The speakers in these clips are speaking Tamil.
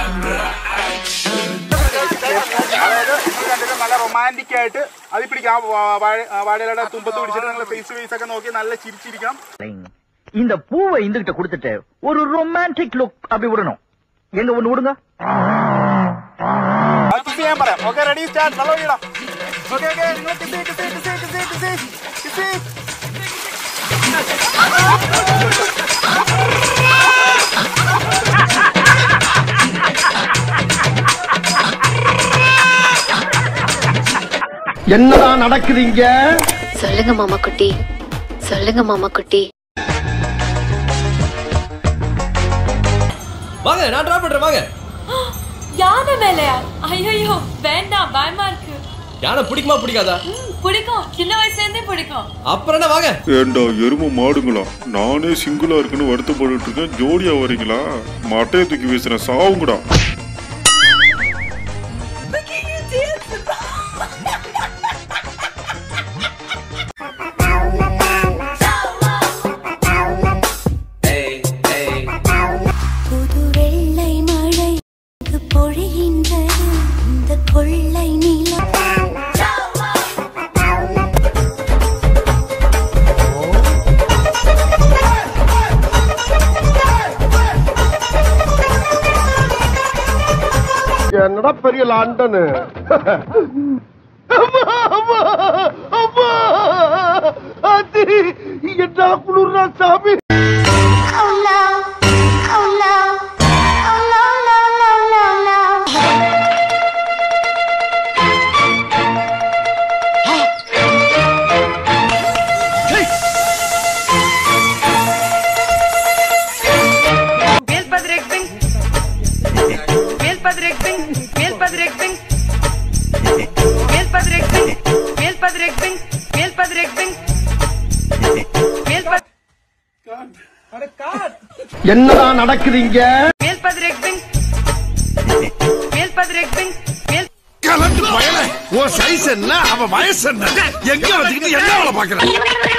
നല്ല റൊമാൻറ്റിക് ആയിട്ട് അത് പിടിക്കാം. വാഴയിലയുടെ തുമ്പത്ത് പിടിച്ചിട്ട് നിങ്ങൾ ഫേസ് ഫേസ് ഒക്കെ നോക്കി നല്ല ചിരിച്ചിരിക്കണം. இந்த பூவை இந்துகிட்ட கொடுத்துட்டு ஒரு ரொமான்டிக் லுக் அப்படி விடணும். எங்க ஒண்ணு விடுங்க. கிஸ் ചെയ്യാൻ പറയാം. Okay ready start. നല്ല വീടാം. ഓക്കെ ഓക്കെ നിങ്ങൾ kiss kiss kiss kiss kiss kiss. என்னடா நடக்குதுங்க? சொல்லுங்க மாமா குட்டி, சொல்லுங்க மாமா குட்டி. வாங்க நான் டிராப் பண்றேன் வாங்க. யானை மேலையா? ஐயோ வேண்டாம், பயமா இருக்கு. யானை பிடிக்குமா பிடிக்காதா? பிடிக்கும், சின்ன வயசுல இருந்தே பிடிக்கும். அப்புறம் என்ன வாங்க. ஏண்டா எருமை மாடுங்களா, நானே சிங்கிளா இருக்குன்னு வருத்தப்பட்டு இருக்கேன், ஜோடியா வரீங்களா? மட்டையை தூக்கி வீசுறேன், சாவுங்கடா. என்னடா பெரிய லண்டனு. என்ன குளிர்னா சாமி. என்னடா நடக்குதுங்க? கலந்து பயல ஓ சைஸ் என்ன அவ வயசு என்ன எங்க வந்துக்கிட்டு என்ன அவளை பாக்குறேன்.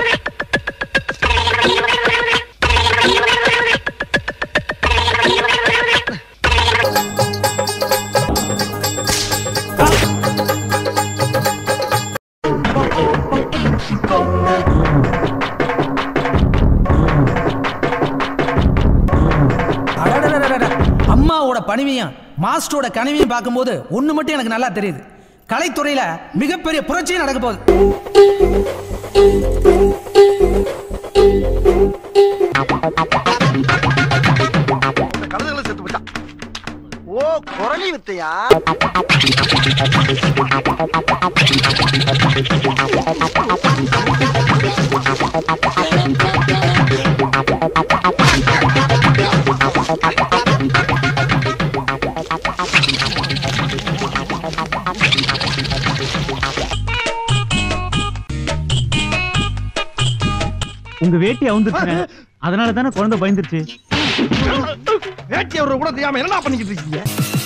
அம்மாவோட பணிவையும் மாஸ்டரோட கனவையும் பார்க்கும்போது ஒண்ணு மட்டும் எனக்கு நல்லா தெரியுது. கலைத்துறையில மிகப்பெரிய புரட்சியும் நடக்க போகுது. கழுதைகளை செத்து போச்சா? ஓ குரலி வித்தையா? உங்க வேட்டி அவுந்துருச்சுங்க, அதனால தானே குழந்தை பயந்துருச்சு. வேட்டி அவரை கூட தெரியாம என்ன பண்ணிக்கிட்டு இருக்கீங்க?